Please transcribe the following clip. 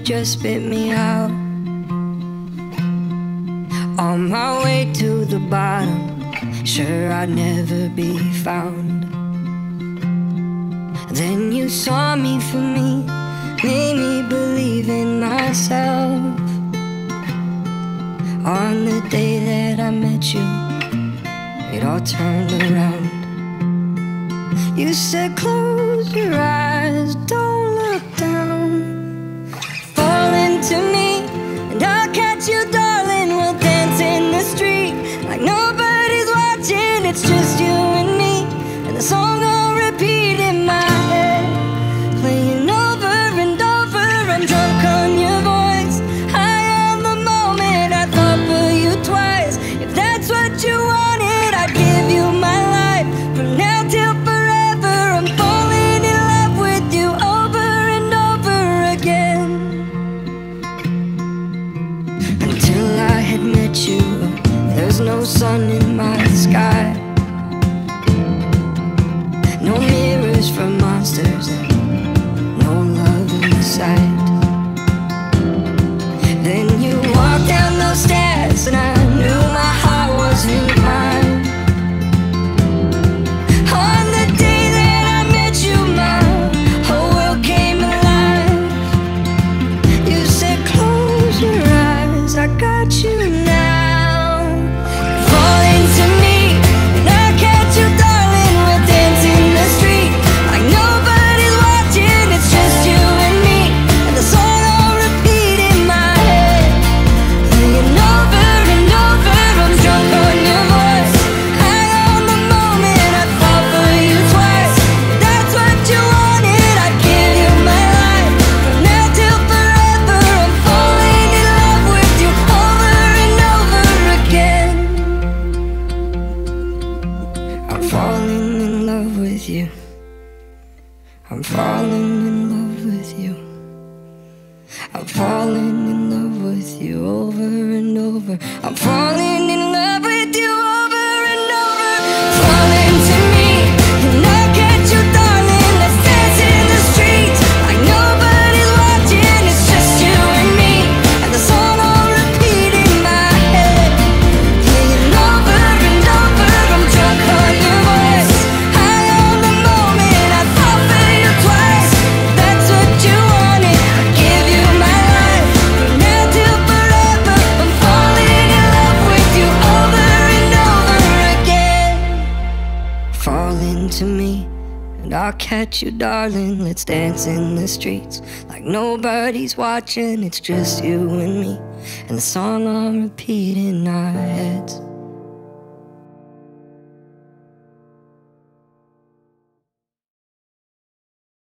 just spit me out. On my way to the bottom, sure I'd never be found. Then you saw me for me, made me believe in myself. On the day that I met you, it all turned around. You said close your eyes, don't look down. Fall into me, and I'll catch you, darling. We'll dance in the street like nobody's watching. It's just you and me, and the song will repeat in my head, playing over and over. I'm drunk on your voice, high on the moment. I thought for you twice. If that's what you wanted, I'd give you my life from now till forever. I'm falling in love with you over and over again. Until I had met you, there's no sun in my sky, no mirrors for monsters, and no love inside. Then you walked down those stairs, and I knew my heart wasn't mine. On the day that I met you, my whole world came alive. You said close your eyes, I got you now. Fall into me, and I'll catch you, darling. We'll dance in the street like nobody's watching. It's just you and me, and the song I'll repeat in my head, playing over and over. I'm drunk on your voice, high on the moment. I fall for you twice. If that's what you wanted, I'd give you my life from now till forever. I'm falling in love with you over and over again. I'm falling in love with you. I'm falling in love with you. I'm falling in love with you over and over. I'm falling in love with you over and over. Fall into me, and I'll catch you, darling. Let's dance in the streets like nobody's watching. It's just you and me, and the song I'll repeat in my head, playing over and over. I'm drunk on your voice, high on the moment. I fall for you twice. If that's what you wanted, I'd give you my life from now till forever. I'm falling in love with you over and over again. Fall into me, and I'll catch you, darling. Let's dance in the streets like nobody's watching. It's just you and me, and the song on repeat in our heads.